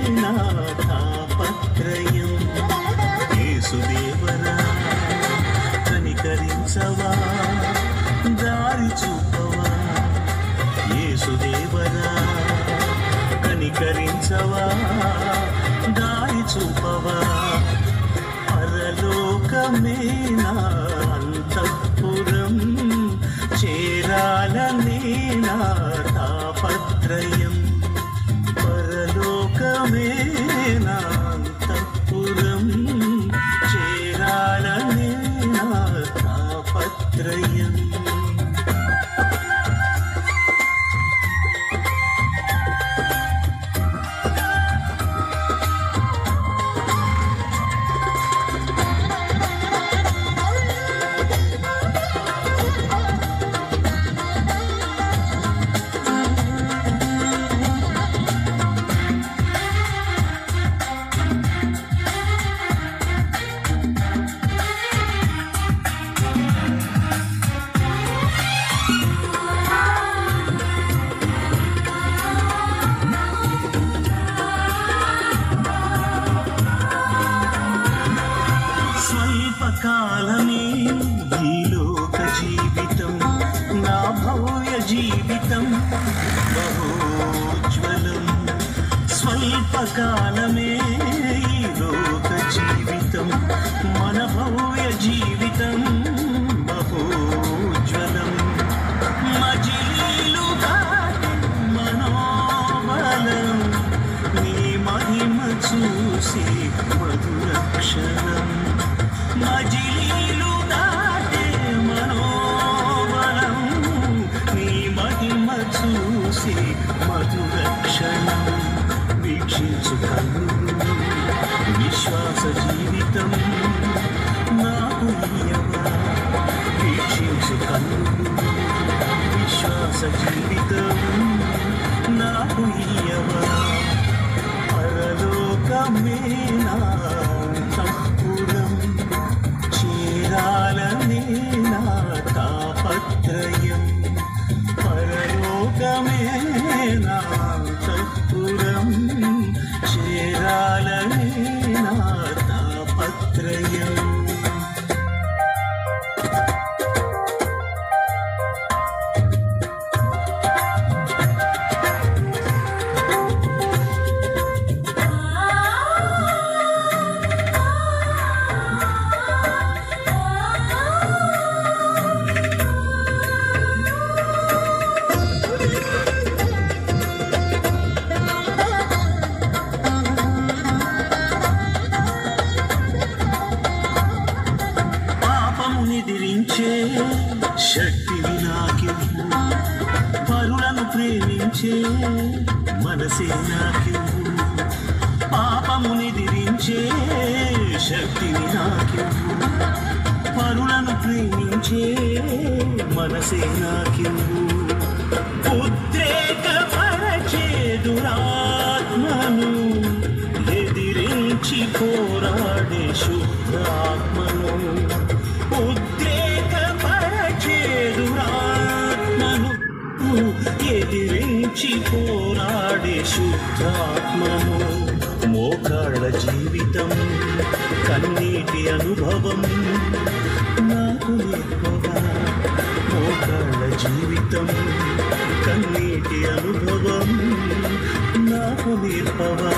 నా తాపత్రయం యేసుదేవరా కనికరించవా దారి చూపవా యేసుదేవరా కనికరించవా దారి చూపవా పరలోకమే నా అంతఃపురం చేరాలనే నా తాపత్రయం పరలోకమే నా అంతఃపురం చేరాలనే నా తాపత్రయం స్వల్పకాలమే ఈ లోక జీవితం నా భవ్య జీవితం బహోజ్వలం స్వల్పకాలమే ఈ లోక జీవితం మన భవ్య జీవితం బహోజ్వలం మజిలీలు దాటి మనోబలం నీ మహిమ చూసి మధురక్షణం మజిలీలు దాటే మనోబలం నీ మహిమ చూసి మధురక్షణం వీక్షించు కన్నులు విశ్వాస జీవితం నాకు ఇయ్యవా వీక్షించు కన్నులు విశ్వాస జీవితం నాకు ఇయ్యవా పరలోకమే నా అంతఃపురం చేరాలనే నా తాపత్రయం పరలోకమే నా అంతఃపురం చేరాలనే నా తాపత్రయం నిదిరించే శక్తిని నాకివ్వు పరులను ప్రేమించే మనసే నాకివ్వు పాపము నిదిరించే శక్తిని నాకివ్వు పరులను ప్రేమించే మనసే నాకివ్వు ఉద్రేకపరచే దురాత్మను ఎదిరించి పోరాడే శుద్ధాత్మను ఉద్రేకపరచే దురాత్మను ఎదిరించి పోరాడే శుద్ధాత్మను మోకాళ్ళ జీవితం కన్నీటి అనుభవం నాకు నేర్పవా మోకాళ్ళ జీవితం కన్నీటి అనుభవం నాకు నేర్పవా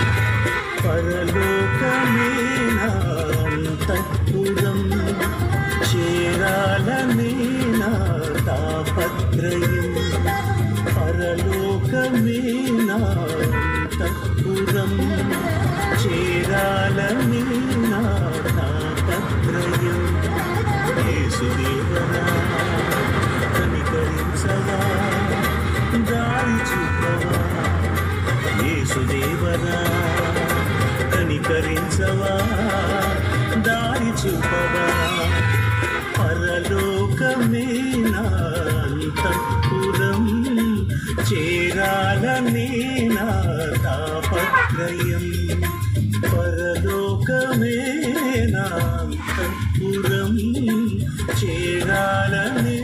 పరలోకమే నా అంతఃపురం చేరాలనే నా తాపత్రయం పరలోకమే నా అంతఃపురం చేరాలనే నా తాపత్రయం యేసుదేవరా కనికరించవా దారి చూపవా యేసుదేవరా కనికరించవా దారి చూపవా పరలోకమే నా అంతఃపురం చేరాలనే నా తాపత్రయం పరలోకమే నా అంతఃపురం చేరాలనే